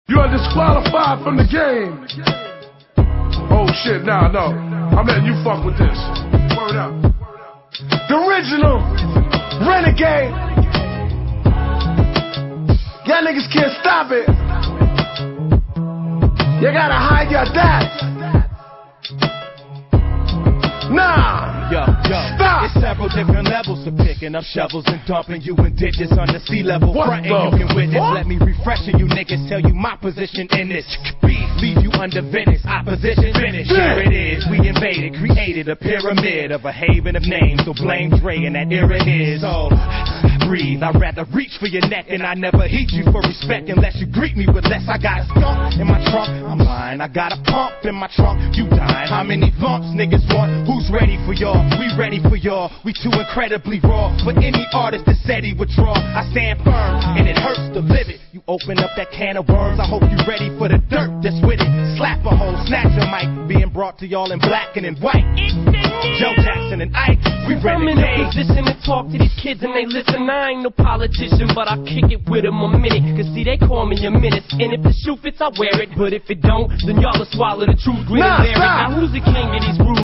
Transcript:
You are disqualified from the game. Oh shit, nah, no. I'm letting you fuck with this. Word up. The original Renegade. Y'all niggas can't stop it. You gotta hide your dads. Nah. Yo, stop. It's several different levels of picking up shovels and dumping you in ditches under sea level. Frontin' you can witness. Let me refresh you niggas. Tell you my position in this. Leave you under Venice. Opposition finish. Here it is. We invaded, created a pyramid of a haven of names. So blame Dre and that era is. So breathe. I'd rather reach for your neck and I never heat you for respect unless you greet me with less. I got a skunk in my trunk. I'm lying. I got a pump in my trunk. You dying. How many bumps niggas want? Who's ready for y'all? We ready for y'all. We too incredibly raw for any artist that said he would draw. I stand firm and it hurts to live it. You open up that can of worms. I hope you ready for the dirt that's with it. Slap a hole, snatch a mic. Being brought to y'all in black and in white. Joe Jackson and Ike. We I'm in a position to talk to these kids and they listen. I ain't no politician, but I kick it with them a minute. Cause see, they call me a menace. And if the shoe fits, I wear it. But if it don't, then y'all will swallow the truth. Grin and bear it. Now who's the king of these rules?